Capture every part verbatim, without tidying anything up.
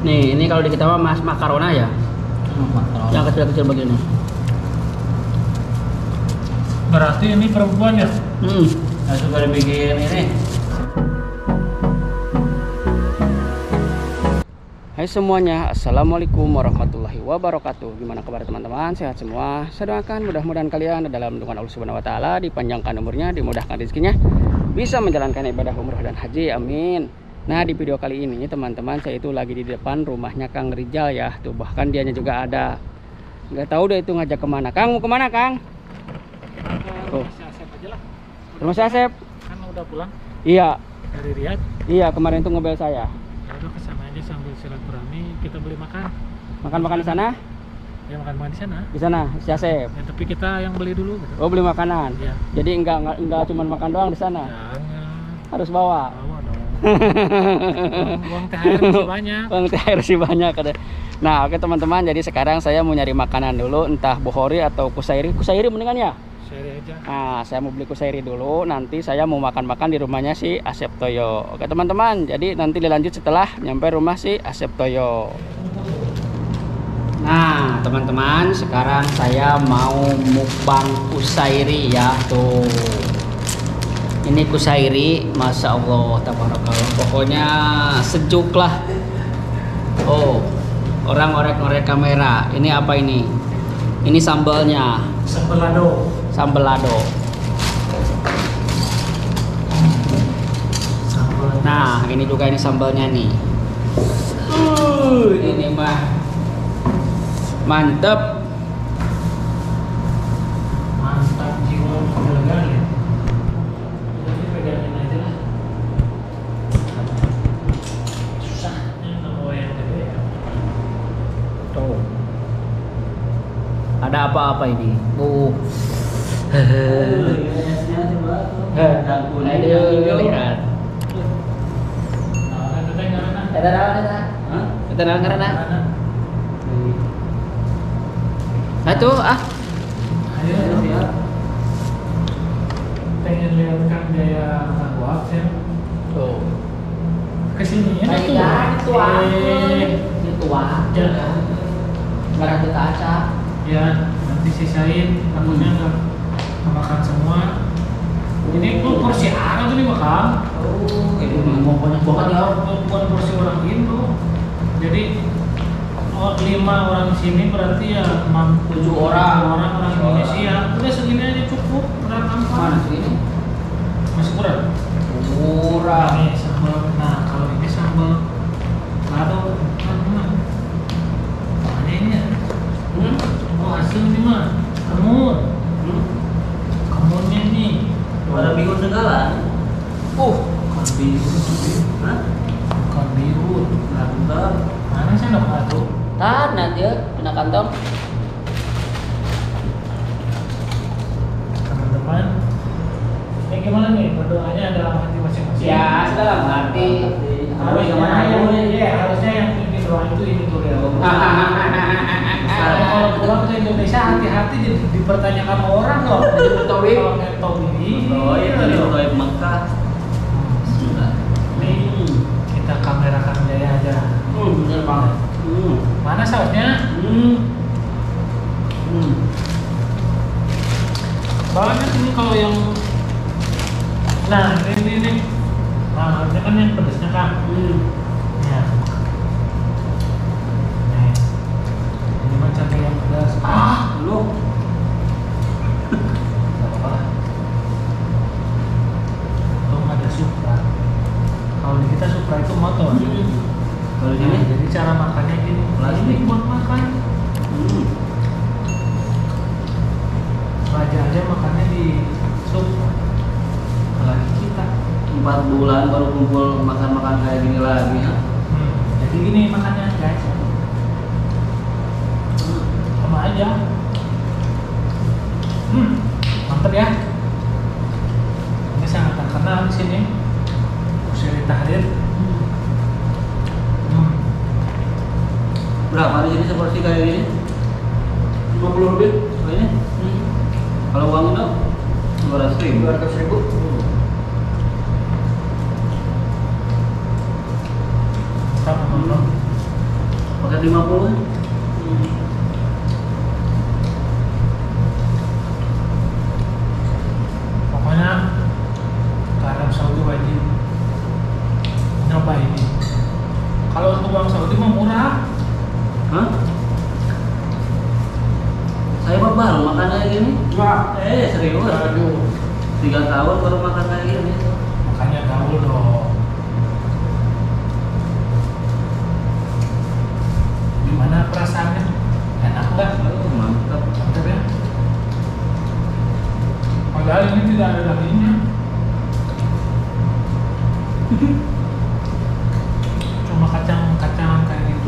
Nih, ini kalau di kita mah mas makarona ya. Makarona. Yang kecil-kecil begini. Berarti ini perempuan ya? Hmm. Nah, suka dibikin ini. Hai semuanya, assalamualaikum warahmatullahi wabarakatuh. Gimana kabar teman-teman? Sehat semua? Saya doakan mudah-mudahan kalian dalam lindungan Allah Subhanahu Wa Taala, dipanjangkan umurnya, dimudahkan rezekinya, bisa menjalankan ibadah umrah dan haji, amin. Nah, di video kali ini teman-teman, saya itu lagi di depan rumahnya Kang Rijal ya. Tuh bahkan dianya juga ada. Nggak tahu deh itu ngajak kemana. Kang mau kemana Kang? Tuh. Asep aja lah. Rumah si Asep? Kan udah pulang Iya. dari Riyadh. Iya, kemarin tuh ngobel saya. Ya udah kesana aja sambil silaturahmi, kita beli makan. Makan-makan di sana? Ya makan-makan di sana. Di sana, si Asep. Ya, tapi kita yang beli dulu gitu. Oh, beli makanan. Iya. Jadi enggak enggak, enggak cuma makan doang di sana. Jangan. Harus bawa. Bawa dong. Uang, uang T H R masih banyak. Uang T H R sih banyak ada. Nah, oke teman-teman, jadi sekarang saya mau nyari makanan dulu, entah bohori atau kusairi. Kusairi mendingan ya? Share aja. Nah, saya mau beli kusairi dulu, nanti saya mau makan-makan di rumahnya si Asep Toyo. Oke teman-teman, jadi nanti dilanjut setelah nyampe rumah si Asep Toyo. Nah teman-teman, sekarang saya mau mukbang kusairi ya. Tuh, ini kusairi, masya Allah, tabarakallah, pokoknya sejuk lah. Oh, orang ngorek-ngorek kamera. Ini apa ini? Ini sambalnya, Sambal lado. sambal lado. Nah, ini juga ini sambalnya nih. Uh, ini mah mantep. Mantap jiwa elegan ya. Jadi pegangin aja lah. Susah ini kalau yang gede ya. Tuh. Ada apa-apa ini? Uh. Aduh, lihat. Nah, itu teh karena Ada apa ada? Hah? Kita nang karena. Atuh ah. Ayo, siap. Pengen lihat Kang Jaya Kang ya. Tuh. Kesini ya. Itu ah. Eh, Itu ah. jangan. Enggak ada kaca. Ya, nanti sisain. Takutnya nggak makan semua. Ini tuh porsi Arab ini makan. Oh, ini mau banyak banget ya. Bukan porsi orang Indo. Jadi oh, lima orang di sini berarti ya enam Tujuh orang. orang orang Indonesia. Udah segini aja cukup. Kurang Mana apa? sih ini? Masih kurang. Murah. Ini sambal. Nah, kalau ini sambal lado. Mana? Mana ini ya? Hmm? Oh, hasil ini mah kemun. Hmm? Kemunnya nih. Pada bingung segala. Uh, Bukan biru. Hah? Bukan biru. Mantap. Mana sih dong atuh? tanah dia kena kantong. Teman-teman, ini gimana nih berdoanya dalam hati masing-masing? Ya, dalam hati. Harusnya yang, ya, harusnya yang pimpin doa itu ini tuh ya. Kalau kalau pulang ke Indonesia hati-hati di, dipertanyakan orang loh. Tauhid. Kalau nggak tauhid. Oh itu di Toib Mekah. Sudah. Nih kita kamera Kang Jaya aja. Hmm, bener banget. Hmm. Mana sausnya? Hmm. Hmm. Banyak ini kalau yang, nah ini ini. Nah harusnya kan yang pedasnya Kang. Hmm. Ya. Nih. Ini mah cabai yang pedas. Ah, lu. Gak apa-apa lah. Untung ada Supra. Kalau di kita Supra itu motor. Kalau di Nah, sini jadi cara makannya gini. Plastik. Ini buat makan. Hmm. Raja aja makannya di Supra. Apalagi kita. empat bulan baru kumpul makan-makan kayak gini lagi ya. Hmm. Jadi gini makannya guys. Sama aja. Hmm. Mantep ya. Ini sangat terkenal di sini. Kusairi Tahrir. Hmm. Berapa di sini seporsi kayak gini? lima puluh lebih. Oh ini? Hmm. Kalau uang itu dua ratus ribu. dua ratus ribu. Mantap, mantap. paket lima puluh. Pokoknya ke Arab Saudi wajib nyoba ini. Kalau untuk uang Saudi mah murah. Hah? Saya mah baru makan kayak gini. Enggak. Eh serius. Aduh. Tiga tahun baru makan kayak gini. Makanya gaul dong. Gimana perasaannya? Enak nggak? Oh, mantap. Mantap ya. Padahal ini tidak ada dagingnya. Cuma kacang-kacangan kayak gitu.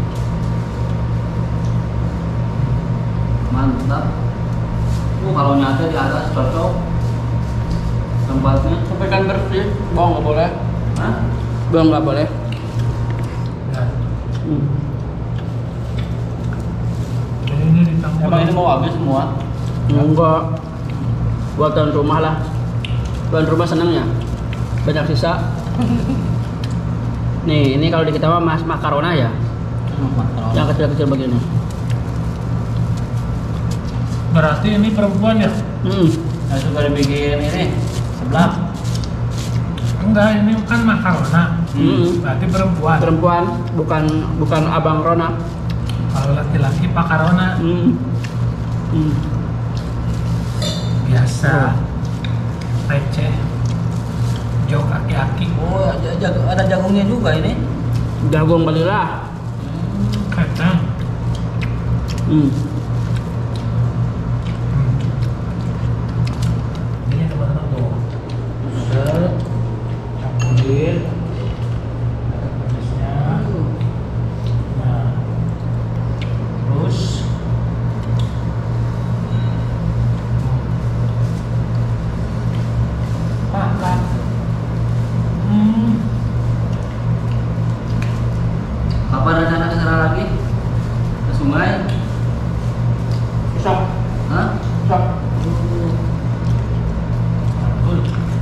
Mantap. Uh, kalau nyata di atas cocok tempatnya. Tapi kan bersih, bawang nggak boleh. Hah? Bawang nggak boleh. Nah, Hmm. dan ini ditanggung. Emang ini mau habis semua? Enggak. Buat tuan rumah lah. Tuan rumah seneng ya. Banyak sisa. Nih, ini kalau di kita mah mas makarona ya. Mantap. Yang kecil-kecil begini. Berarti ini perempuan ya? Hmm. Nah, suka dibikin ini sebelah. Enggak, ini kan makarona. Hmm. Berarti perempuan. Perempuan, bukan bukan abang Rona. Kalau laki-laki pakarona. Hmm. Hmm. Biasa. Receh. Jauh kaki-kaki. Oh, ada, jag- ada jagungnya juga ini. Jagung balilah. Kacang. Hmm. Ini teman-teman tuh. Set. Campurin. Ada pedasnya. Nah. Terus. Makan. Hmm. Kapan rencana ke sana lagi? Ke sungai? Besok, Hah? besok. Mantul.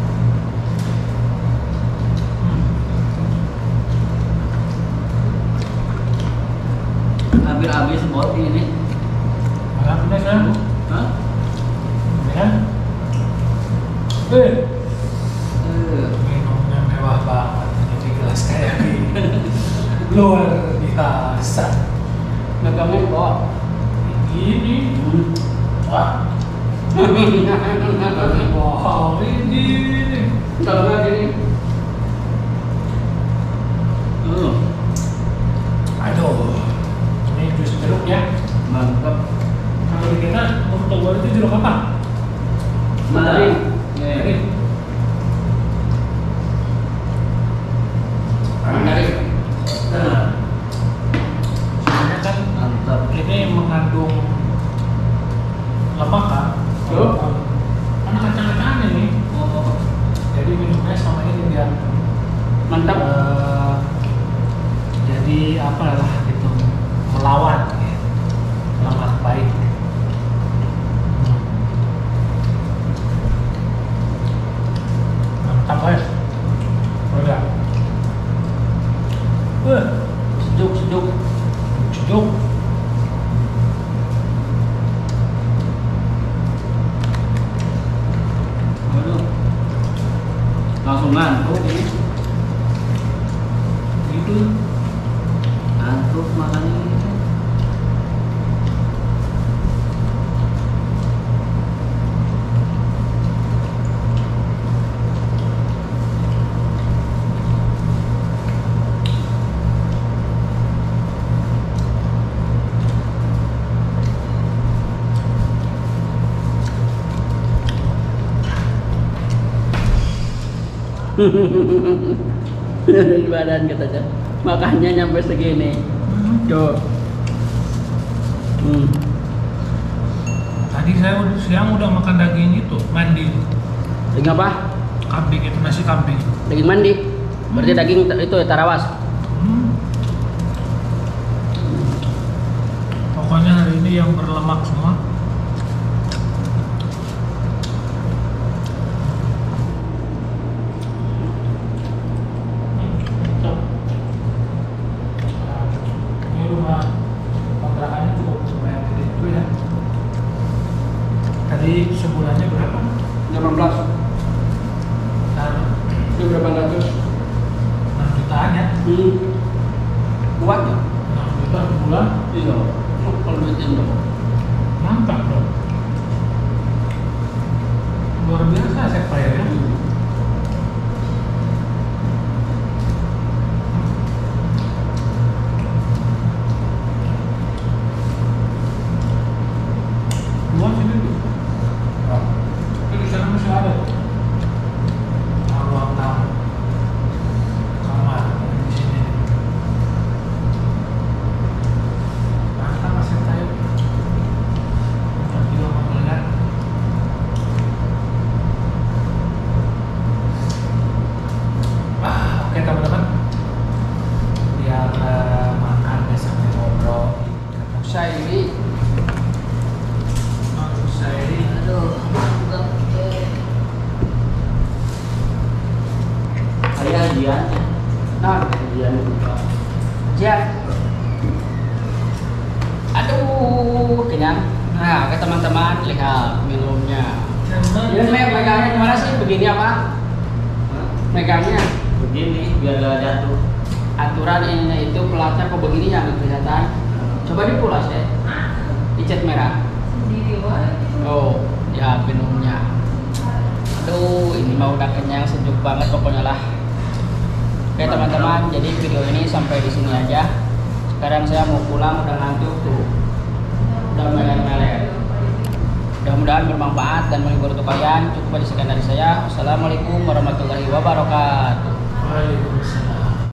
Hampir habis bot ini. Malah pedas kan? Hah? Ya. Eh, Eh, minumnya mewah banget. Ini di gelas kayak gini. Luar biasa. Dagangnya kok. Ini. Wah. Wow, ini. Dagangnya gini. uh, Aduh. Ini jus jeruk ya. mantap. Kalau di kita untuk baru itu jeruk apa? Mandarin. Eh, Mandarin. Nah. Sebenarnya kan mantap. ini mengandung lemak kan? Betul. Karena kacang-kacangan ini. Oh, Jadi minumnya sama ini biar Mantap. eh, jadi apa lah gitu melawan gitu. Lemak baik. Hmm. Mantap guys. Udah. Wah, sejuk sejuk. sejuk. Waduh. Langsung ngantuk ini. Gitu. Ngantuk makannya ini. Dari badan katanya. Makanya nyampe segini. Tuh. Hmm. Tadi saya udah siang udah makan daging itu, mandi. Daging apa? Kambing itu nasi kambing. Daging mandi. Berarti daging ta- itu tarawas. Hmm. Pokoknya hari ini yang berlemak semua. Ini rumah Kuat ya? enam juta sebulan. Iya. Kalau duit Indo. Mantap dong. Luar biasa aset playernya. Luas ini tuh. Tapi di sana masih ada tuh. Ruang tamu. Kamar di sini. Mantap aset player. Mantap juga melihat. Ah, oke teman-teman. Biar uh, makan ya sambil ngobrol. Saya ini Maksud saya ini Aduh, bukan. Saya Jian. nah, Jian juga. Jan. Aduh, kenyang. Nah, oke teman-teman, lihat minumnya. Ini me- megangnya gimana sih? Begini apa? Megangnya Begini biar gak jatuh. aturan ininya itu pelatnya kok begini ya nggak kelihatan. Coba dipulas deh. Dicat merah. Oh, ya minumnya. Aduh, ini mah udah kenyang, sejuk banget pokoknya lah. Oke teman-teman, jadi video ini sampai di sini aja. Sekarang saya mau pulang, udah ngantuk tuh. Udah meler-meler. Mudah-mudahan bermanfaat dan menghibur untuk kalian. Cukup sekian dari saya. Wassalamualaikum warahmatullahi wabarakatuh. Waalaikumsalam.